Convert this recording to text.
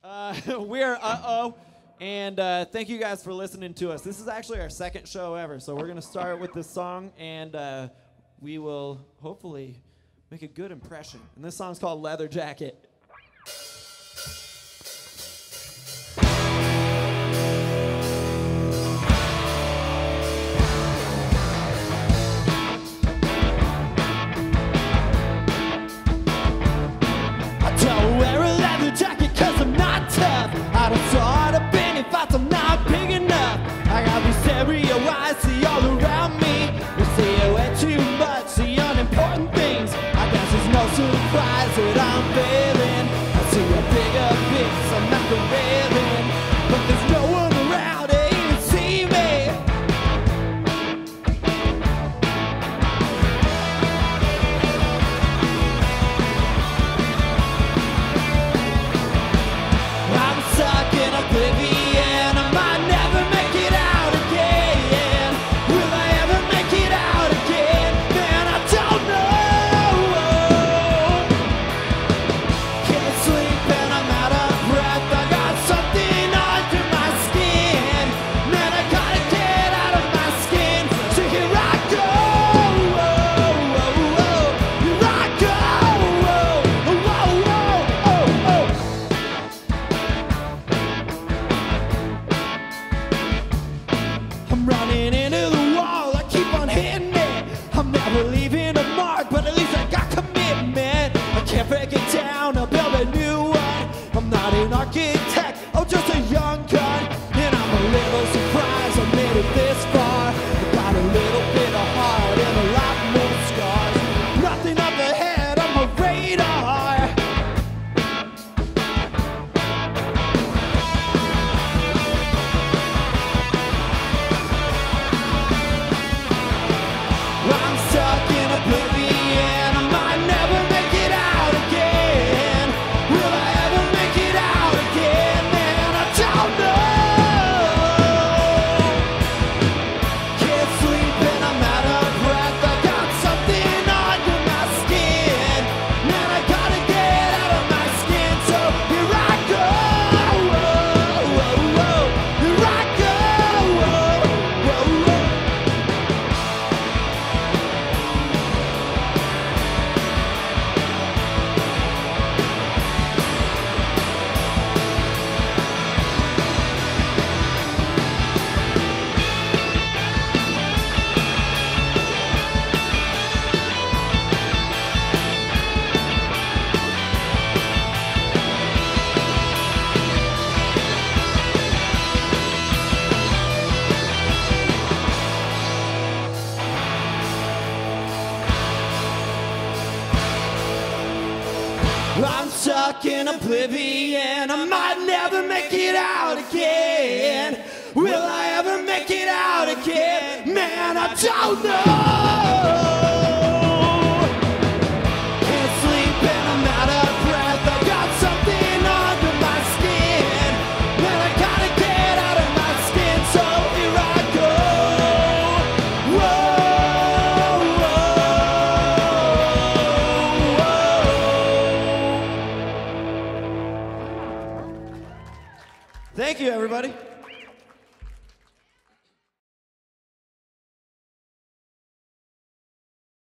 We're Uh-Oh, and thank you guys for listening to us. This is actually our second show ever, so we're going to start with this song, and we will hopefully make a good impression. And this song's called Leather Jacket. I don't start up any fights, I'm not big enough. I got these stereo eyes, see all around me. You see it way too much, see unimportant things. I guess it's no surprise that I'm failing. I see a bigger piece, I'm not the railing. But there's no one around to even see me. I'm stuck in oblivion, I might never make it out again. Will I ever make it out again? Man, I don't know. Can't sleep and I'm out of breath. I got something under my skin. Man, I gotta get out of my skin. So here I go. Here I go. I'm running into the wall, I keep on hitting it. I'm never leaving a mark, but at least I got commitment. I can't break it down, I'll build a new one. I'm not an architect, oh just a young gun. And I'm a little surprised I made it this far. I got a little bit of heart and a lot more scars. Nothing up ahead on my radar. I'm stuck in oblivion, I might never make it out again. Will I ever make it out again? Man, I don't know. Can't sleep and I'm out of breath. I got something under my skin. Man, I gotta get out of my skin. So here I go. Here I go. I'm stuck in oblivion, I might never make it out again. Will I ever make it out again? Man, I don't know. Can't sleep and I'm out of breath. I got something under my skin. Man, I gotta get out of my skin. So here I go. Thank you, everybody.